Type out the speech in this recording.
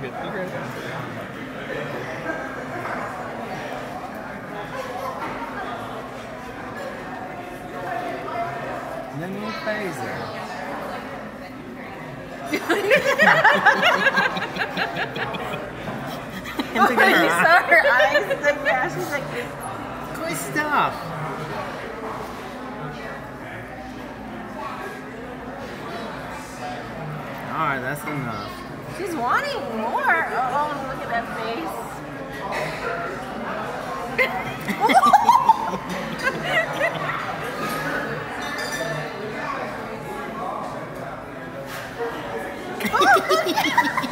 it. You read it. And then we'll phase it. Oh, you saw her eyes? Like, yeah, she's like, Good stuff. Alright, that's enough. she's wanting more. Oh, look at that face. Oh,